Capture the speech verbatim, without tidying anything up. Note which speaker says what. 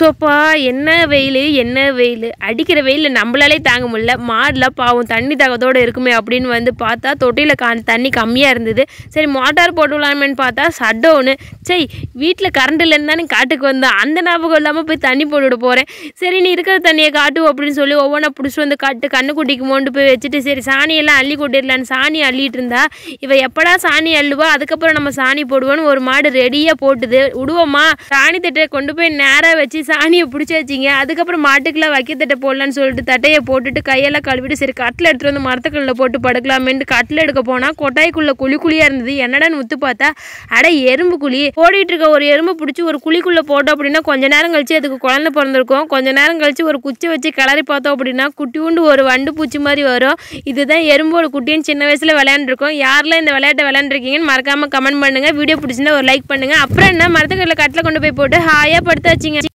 Speaker 1: சோப்பா என்ன வெயில் என்ன வெயில் அடிக்கிற வெயிலில் நம்மளாலே தாங்க முடியல. மாடுலாம் பாவம் தண்ணி தாகத்தோடு இருக்குமே அப்படின்னு வந்து பார்த்தா தொட்டியில் கா தண்ணி கம்மியாக இருந்தது. சரி மோட்டார் போட்டு விடலாமேன்னு பார்த்தா சட்டவுன்னு. சரி வீட்டில் கரண்ட் இல்லைன்னு தானே காட்டுக்கு வந்தேன், அந்த ஞாபகம் இல்லாமல் போய் தண்ணி போட்டுவிட போகிறேன். சரி நீ இருக்கிற தண்ணியை காட்டு அப்படின்னு சொல்லி ஒவ்வொன்றா பிடிச்சிட்டு வந்து காட்டு கண்ணுக்குட்டிக்கு மோண்டு போய் வச்சுட்டு சரி சாணியெல்லாம் அள்ளி கொட்டிடலான்னு சாணி அள்ளிட்டு இருந்தா இவ எப்படா சாணி அள்ளுவா, அதுக்கப்புறம் நம்ம சாணி போடுவோன்னு ஒரு மாடு ரெடியாக போட்டுது. விடுவோமா சாணி தட்டை கொண்டு போய் நேராக வச்சு சாணியை பிடிச்சி வச்சிங்க. அதுக்கப்புறம் மாட்டுக்கெல்லாம் வைக்க தட்டை போடலான்னு சொல்லிட்டு தட்டையை போட்டுட்டு கையெல்லாம் கழுவிட்டு சரி கட்டில் எடுத்துகிட்டு வந்து மரத்துக்கல்லில் போட்டு படுக்கலாமேன்ட்டு கட்டில் எடுக்க போனால் கொட்டாய்க்குள்ளே குழி குழியாக இருந்தது. என்னடான்னு உத்து பார்த்தா அட எறும்பு குழி. ஓடிட்டு இருக்க ஒரு எறும்பு பிடிச்சி ஒரு குழிக்குள்ளே போட்டோம் அப்படின்னா கொஞ்ச நேரம் கழிச்சு அதுக்கு குழந்தை பிறந்திருக்கும். கொஞ்ச நேரம் கழிச்சு ஒரு குச்சி வச்சு கிளறி பார்த்தோம் அப்படின்னா குட்டியூண்டு ஒரு வண்டு பூச்சி மாதிரி வரும். இதுதான் எறும்போட குட்டின்னு சின்ன வயசில் விளையாண்டுருக்கோம். யாரெல்லாம் இந்த விளையாட்டை விளையாண்டுருக்கீங்கன்னு மறக்காமல் கமெண்ட் பண்ணுங்கள். வீடியோ பிடிச்சிருந்தா ஒரு லைக் பண்ணுங்கள். அப்புறம் என்ன மரத்துக்கல்லில் கட்டில் கொண்டு போய் போட்டு ஹாயாக படுத்தாச்சுங்க.